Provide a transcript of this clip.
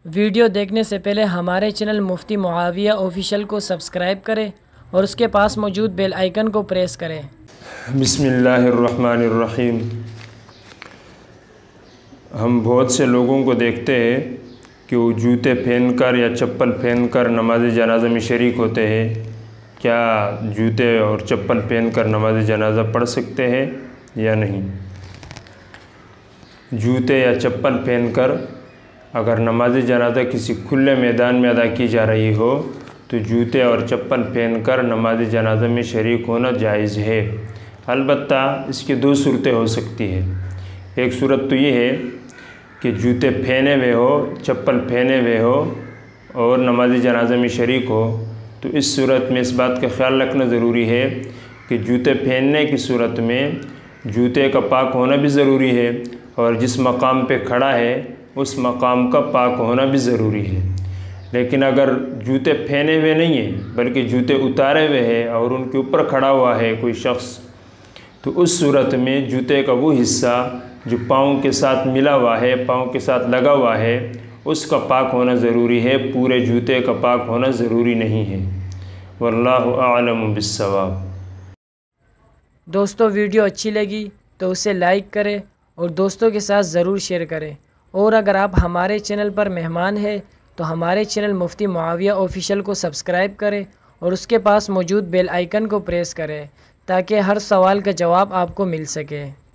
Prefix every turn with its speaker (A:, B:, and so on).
A: Video دیکھنے سے پہلے ہمارے چینل مفتی معاویہ آفیشیل کو سبسکرائب کریں اور اس کے پاس موجود بیل آئیکن کو پریس کریں۔
B: بسم اللہ الرحمن الرحیم۔ ہم بہت سے لوگوں کو دیکھتے ہیں کہ وہ جوتے پہن کر یا چپل پہن کر نماز جنازہ میں شریک ہوتے ہیں۔ کیا جوتے اور چپل پہن کر نماز جنازہ پڑھ سکتے ہیں یا نہیں؟ جوتے یا چپل پہن کر اگر نماز جنازہ کسی کھلے میدان میں ادا کی جا رہی ہو تو جوتے اور چپل پہن کر نماز جنازہ میں شریک ہونا جائز ہے۔ البتہ اس کی دو صورتیں ہو سکتی ہیں۔ ایک صورت تو یہ ہے کہ جوتے پہنے ہوئے ہو، چپل پہنے ہوئے ہو اور نماز جنازہ میں شریک ہو، تو اس صورت میں اس بات کا خیال رکھنا ضروری ہے کہ جوتے پہننے کی صورت میں جوتے کا پاک ہونا بھی ضروری ہے اور جس مقام پہ کھڑا ہے اس مقام کا پاک ہونا بھی ضروری ہے۔ لیکن اگر جوتے پہنے ہوئے نہیں ہیں بلکہ جوتے اتارے ہوئے ہیں اور ان کے اوپر کھڑا ہوا ہے کوئی شخص، تو اس صورت میں جوتے کا وہ حصہ جو پاؤں کے ساتھ ملا ہوا ہے، پاؤں کے ساتھ لگا ہوا ہے، اس کا پاک ہونا ضروری ہے، پورے جوتے کا پاک ہونا ضروری نہیں ہے۔ واللہ اعلم بالصواب۔
A: دوستو ویڈیو اچھی لگی تو اسے لائک کریں اور دوستوں کے ساتھ ضرور شیئر کریں، اور اگر آپ ہمارے چینل پر مہمان ہیں تو ہمارے چینل مفتی معاویہ آفیشیل کو سبسکرائب کریں اور اس کے پاس موجود بیل آئیکن کو پریس کریں تاکہ ہر سوال کا جواب آپ کو مل سکے۔